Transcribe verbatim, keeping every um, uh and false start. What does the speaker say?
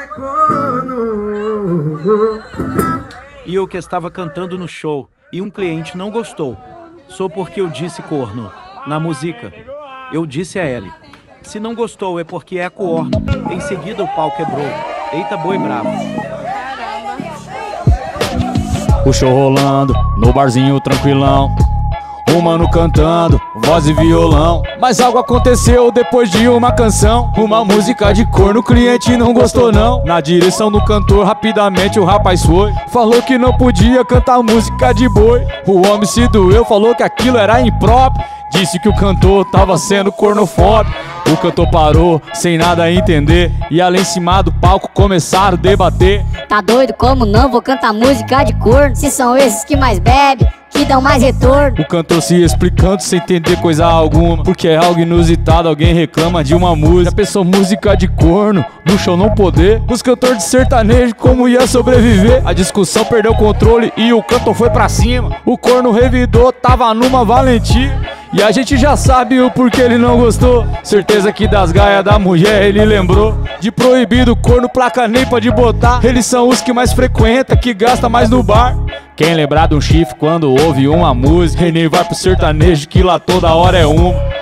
é corno. E eu que estava cantando no show e um cliente não gostou, só porque eu disse corno na música. Eu disse a ele, se não gostou é porque é corno. Em seguida o pau quebrou. Eita boi bravo. O show rolando, no barzinho tranquilão, o mano cantando, voz e violão. Mas algo aconteceu depois de uma canção, uma música de corno, o cliente não gostou não. Na direção do cantor, rapidamente o rapaz foi, falou que não podia cantar música de boi. O homem se doeu, falou que aquilo era impróprio, disse que o cantor tava sendo cornofóbico. O cantor parou, sem nada a entender, e ali em cima do palco começaram a debater. Tá doido? Como não? Vou cantar música de corno, se são esses que mais bebem, que dão mais retorno. O cantor se explicando sem entender coisa alguma, porque é algo inusitado, alguém reclama de uma música. Já pensou música de corno, no show não poder? Os cantores de sertanejo como ia sobreviver? A discussão perdeu o controle e o cantor foi pra cima. O corno revidou, tava numa valentia, e a gente já sabe o porquê ele não gostou. Certeza que das gaias da mulher ele lembrou. De proibido corno, placa nem pode botar. Eles são os que mais frequenta, que gasta mais no bar. Quem lembrar de um chifre quando ouve uma música, e nem vai pro sertanejo que lá toda hora é uma.